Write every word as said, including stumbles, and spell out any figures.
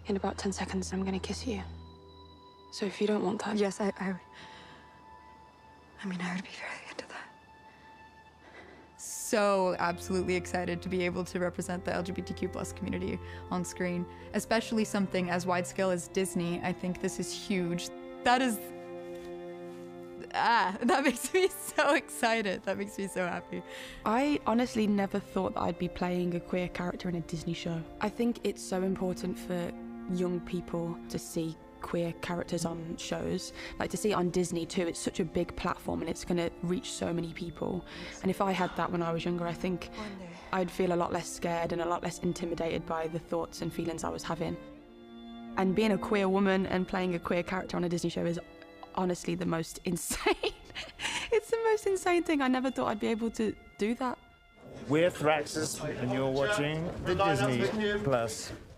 In about ten seconds, I'm gonna kiss you. So if you don't want that... Yes, I... I, I mean, I would be very into that. So absolutely excited to be able to represent the L G B T Q plus community on screen, especially something as wide scale as Disney. I think this is huge. That is, ah, that makes me so excited. That makes me so happy. I honestly never thought that I'd be playing a queer character in a Disney show. I think it's so important for young people to see queer characters on shows, like to see it on Disney too. It's such a big platform and it's going to reach so many people. And if I had that when I was younger, I think I'd feel a lot less scared and a lot less intimidated by the thoughts and feelings I was having. And being a queer woman and playing a queer character on a Disney show is honestly the most insane. It's the most insane thing. I never thought I'd be able to do that. We're Thraxis and you're watching the Disney Plus.